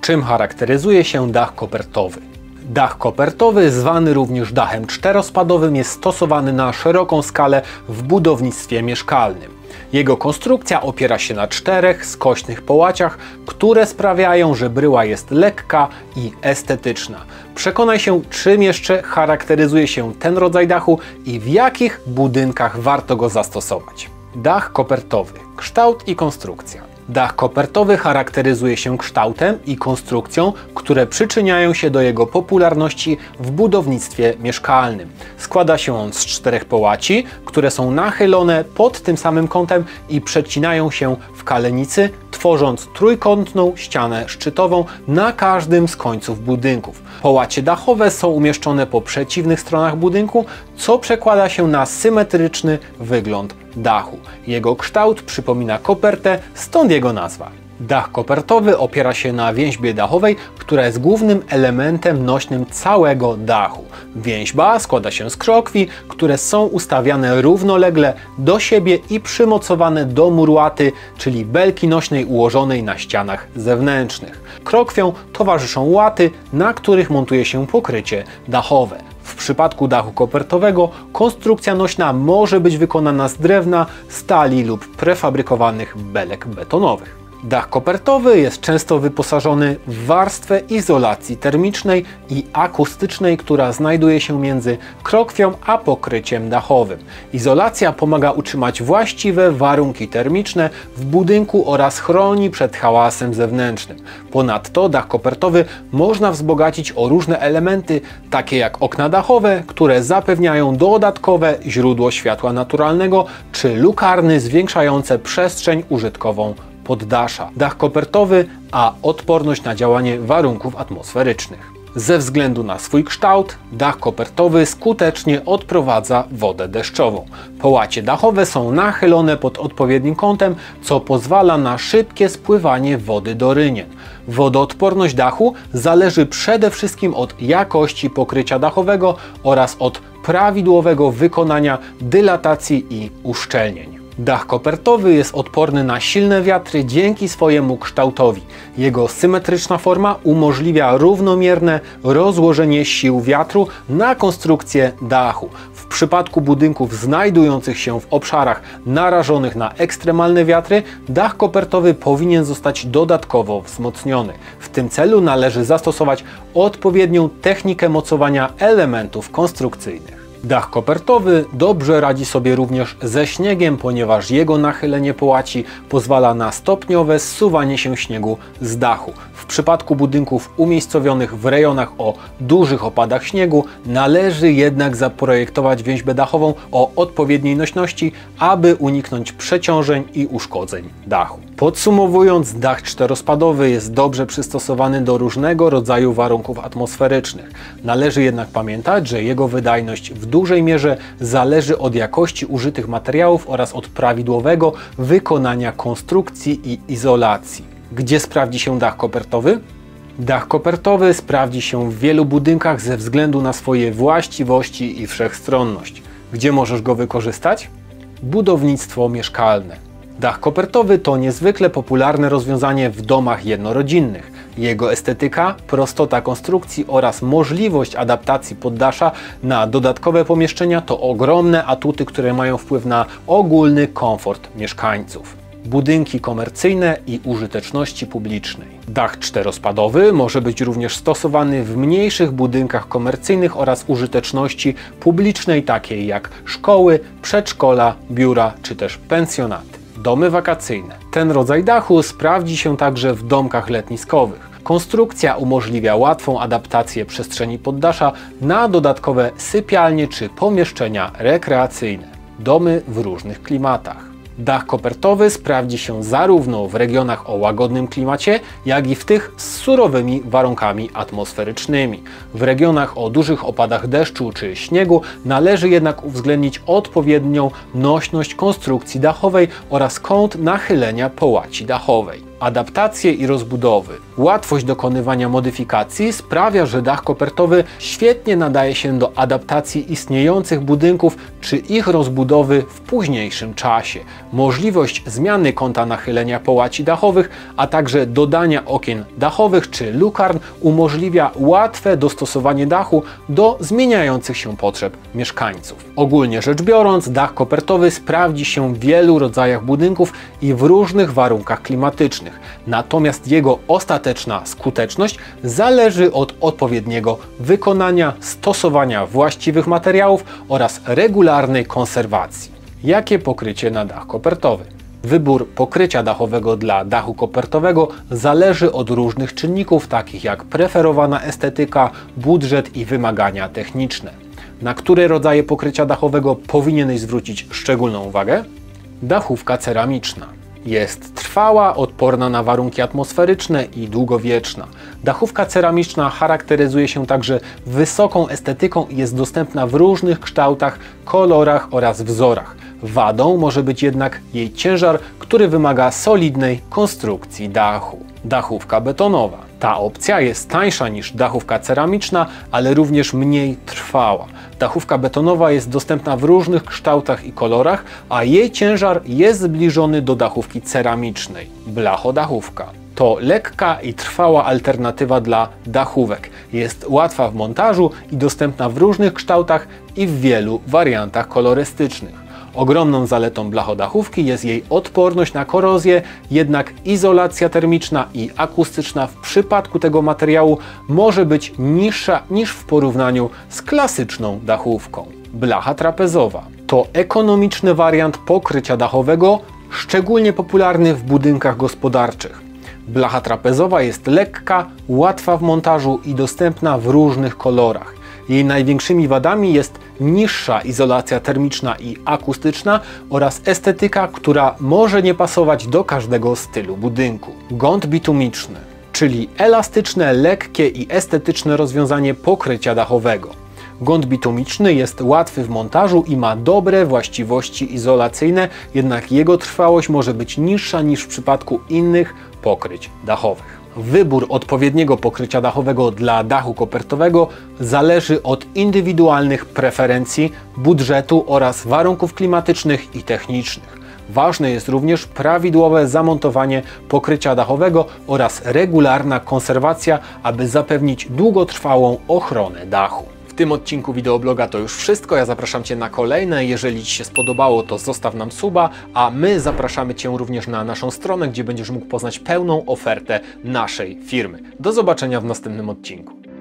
Czym charakteryzuje się dach kopertowy? Dach kopertowy, zwany również dachem czterospadowym, jest stosowany na szeroką skalę w budownictwie mieszkalnym. Jego konstrukcja opiera się na 4 skośnych połaciach, które sprawiają, że bryła jest lekka i estetyczna. Przekonaj się, czym jeszcze charakteryzuje się ten rodzaj dachu i w jakich budynkach warto go zastosować. Dach kopertowy. Kształt i konstrukcja. Dach kopertowy charakteryzuje się kształtem i konstrukcją, które przyczyniają się do jego popularności w budownictwie mieszkalnym. Składa się on z 4 połaci, które są nachylone pod tym samym kątem i przecinają się w kalenicy, tworząc trójkątną ścianę szczytową na każdym z końców budynków. Połacie dachowe są umieszczone po przeciwnych stronach budynku, co przekłada się na symetryczny wygląd dachu. Jego kształt przypomina kopertę, stąd jego nazwa. Dach kopertowy opiera się na więźbie dachowej, która jest głównym elementem nośnym całego dachu. Więźba składa się z krokwi, które są ustawiane równolegle do siebie i przymocowane do murłaty, czyli belki nośnej ułożonej na ścianach zewnętrznych. Krokwiom towarzyszą łaty, na których montuje się pokrycie dachowe. W przypadku dachu kopertowego konstrukcja nośna może być wykonana z drewna, stali lub prefabrykowanych belek betonowych. Dach kopertowy jest często wyposażony w warstwę izolacji termicznej i akustycznej, która znajduje się między krokwią a pokryciem dachowym. Izolacja pomaga utrzymać właściwe warunki termiczne w budynku oraz chroni przed hałasem zewnętrznym. Ponadto dach kopertowy można wzbogacić o różne elementy, takie jak okna dachowe, które zapewniają dodatkowe źródło światła naturalnego, czy lukarny zwiększające przestrzeń użytkową poddasza. Dach kopertowy a odporność na działanie warunków atmosferycznych. Ze względu na swój kształt, dach kopertowy skutecznie odprowadza wodę deszczową. Połacie dachowe są nachylone pod odpowiednim kątem, co pozwala na szybkie spływanie wody do rynien. Wodoodporność dachu zależy przede wszystkim od jakości pokrycia dachowego oraz od prawidłowego wykonania dylatacji i uszczelnień. Dach kopertowy jest odporny na silne wiatry dzięki swojemu kształtowi. Jego symetryczna forma umożliwia równomierne rozłożenie sił wiatru na konstrukcję dachu. W przypadku budynków znajdujących się w obszarach narażonych na ekstremalne wiatry, dach kopertowy powinien zostać dodatkowo wzmocniony. W tym celu należy zastosować odpowiednią technikę mocowania elementów konstrukcyjnych. Dach kopertowy dobrze radzi sobie również ze śniegiem, ponieważ jego nachylenie połaci pozwala na stopniowe zsuwanie się śniegu z dachu. W przypadku budynków umiejscowionych w rejonach o dużych opadach śniegu należy jednak zaprojektować więźbę dachową o odpowiedniej nośności, aby uniknąć przeciążeń i uszkodzeń dachu. Podsumowując, dach czterospadowy jest dobrze przystosowany do różnego rodzaju warunków atmosferycznych. Należy jednak pamiętać, że jego wydajność w dużej mierze zależy od jakości użytych materiałów oraz od prawidłowego wykonania konstrukcji i izolacji. Gdzie sprawdzi się dach kopertowy? Dach kopertowy sprawdzi się w wielu budynkach ze względu na swoje właściwości i wszechstronność. Gdzie możesz go wykorzystać? Budownictwo mieszkalne. Dach kopertowy to niezwykle popularne rozwiązanie w domach jednorodzinnych. Jego estetyka, prostota konstrukcji oraz możliwość adaptacji poddasza na dodatkowe pomieszczenia to ogromne atuty, które mają wpływ na ogólny komfort mieszkańców. Budynki komercyjne i użyteczności publicznej. Dach czterospadowy może być również stosowany w mniejszych budynkach komercyjnych oraz użyteczności publicznej, takiej jak szkoły, przedszkola, biura czy też pensjonaty. Domy wakacyjne. Ten rodzaj dachu sprawdzi się także w domkach letniskowych. Konstrukcja umożliwia łatwą adaptację przestrzeni poddasza na dodatkowe sypialnie czy pomieszczenia rekreacyjne. Domy w różnych klimatach. Dach kopertowy sprawdzi się zarówno w regionach o łagodnym klimacie, jak i w tych z surowymi warunkami atmosferycznymi. W regionach o dużych opadach deszczu czy śniegu należy jednak uwzględnić odpowiednią nośność konstrukcji dachowej oraz kąt nachylenia połaci dachowej. Adaptacje i rozbudowy. Łatwość dokonywania modyfikacji sprawia, że dach kopertowy świetnie nadaje się do adaptacji istniejących budynków czy ich rozbudowy w późniejszym czasie. Możliwość zmiany kąta nachylenia połaci dachowych, a także dodania okien dachowych czy lukarn umożliwia łatwe dostosowanie dachu do zmieniających się potrzeb mieszkańców. Ogólnie rzecz biorąc, dach kopertowy sprawdzi się w wielu rodzajach budynków i w różnych warunkach klimatycznych. Natomiast jego ostateczna skuteczność zależy od odpowiedniego wykonania, stosowania właściwych materiałów oraz regularnej konserwacji. Jakie pokrycie na dach kopertowy? Wybór pokrycia dachowego dla dachu kopertowego zależy od różnych czynników, takich jak preferowana estetyka, budżet i wymagania techniczne. Na które rodzaje pokrycia dachowego powinieneś zwrócić szczególną uwagę? Dachówka ceramiczna. Jest trwała, odporna na warunki atmosferyczne i długowieczna. Dachówka ceramiczna charakteryzuje się także wysoką estetyką i jest dostępna w różnych kształtach, kolorach oraz wzorach. Wadą może być jednak jej ciężar, który wymaga solidnej konstrukcji dachu. Dachówka betonowa. Ta opcja jest tańsza niż dachówka ceramiczna, ale również mniej trwała. Dachówka betonowa jest dostępna w różnych kształtach i kolorach, a jej ciężar jest zbliżony do dachówki ceramicznej. Blachodachówka. To lekka i trwała alternatywa dla dachówek. Jest łatwa w montażu i dostępna w różnych kształtach i w wielu wariantach kolorystycznych. Ogromną zaletą blachodachówki jest jej odporność na korozję, jednak izolacja termiczna i akustyczna w przypadku tego materiału może być niższa niż w porównaniu z klasyczną dachówką. Blacha trapezowa to ekonomiczny wariant pokrycia dachowego, szczególnie popularny w budynkach gospodarczych. Blacha trapezowa jest lekka, łatwa w montażu i dostępna w różnych kolorach. Jej największymi wadami jest niższa izolacja termiczna i akustyczna oraz estetyka, która może nie pasować do każdego stylu budynku. Gąd bitumiczny, czyli elastyczne, lekkie i estetyczne rozwiązanie pokrycia dachowego. Gąd bitumiczny jest łatwy w montażu i ma dobre właściwości izolacyjne, jednak jego trwałość może być niższa niż w przypadku innych pokryć dachowych. Wybór odpowiedniego pokrycia dachowego dla dachu kopertowego zależy od indywidualnych preferencji, budżetu oraz warunków klimatycznych i technicznych. Ważne jest również prawidłowe zamontowanie pokrycia dachowego oraz regularna konserwacja, aby zapewnić długotrwałą ochronę dachu. W tym odcinku wideobloga to już wszystko. Ja zapraszam Cię na kolejne. Jeżeli Ci się spodobało, to zostaw nam suba, a my zapraszamy Cię również na naszą stronę, gdzie będziesz mógł poznać pełną ofertę naszej firmy. Do zobaczenia w następnym odcinku.